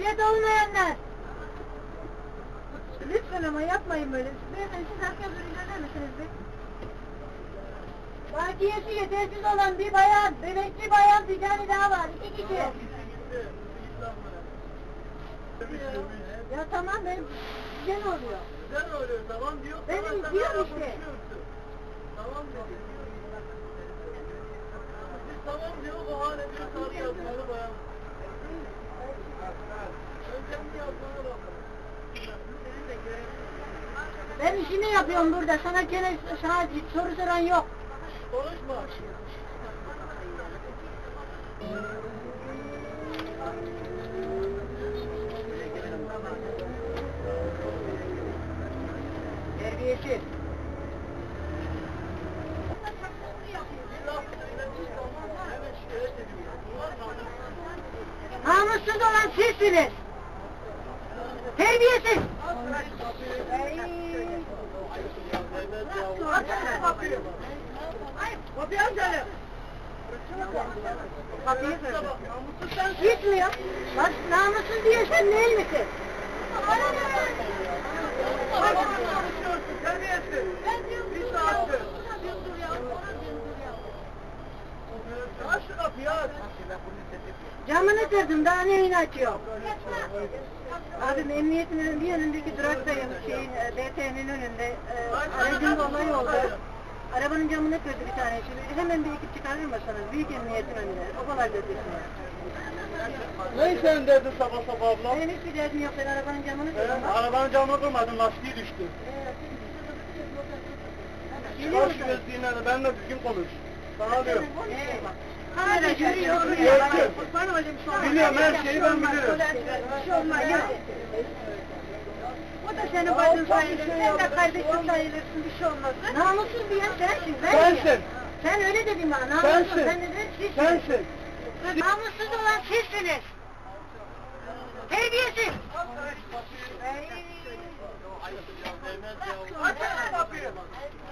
Ehliyet olmayanlar. Lütfen ama yapmayın böyle. Beyefendi siz herkes ürünler misiniz be? Bakiyesi yetersiz olan bir bayan, emekli bayan bir tane daha var. 2 kişi. Ya tamam benim size ne oluyor? Size ne oluyor? Tamam diyor. Benim diyorum işte. Tamam dedi. Biz tamam diyor, o hala bir sarı yazmalı bayan. Önce yazmalı bakalım. Ben işimi yapıyorum burada. Sana gene sana soru soran yok. Konuşma. Terbiyesiz. Namussuz olan sizsiniz. Terbiyesiz. Kapıyı aç canım. Kapıyı gitmiyor. Bak namussuz diye sen değil misin? Terbiyesiz. Bir saattir. Aç şu kapıyı aç. Camını kırdım, daha neyini açıyor? Abim emniyetin bir önündeki duraktayım, BT'nin önünde, aracında olay oldu. Arabanın camını kırdı bir tanesi, hemen bir ekip çıkarır mısınız? Büyük emniyetin önünde, o kadar götürsünler. Ne sen derdin sabah sabah abla? Benim hiçbir derdim yok, ben arabanın camını kırdım. Arabanın camını kırmadın, lastiği düştü. Çıkar şu gözlüğünden de benimle düzgün konuş. Sana alıyorum. Hala görüyor, bana öyle bir şey olmaz. Biliyorum, her şeyi ben bilirim. Bir şey olmaz, yok. O da senin bacın sayılır, sen de kardeşin sayılırsın, bir şey olmaz. Namussuz diyen sensin, ben Sensin. Sen öyle dedin bana, namussuz, Sensin. sen dedin sizsin. Sensin. Namussuz olan sizsiniz. Terbiyesiz. Açın kapıyı.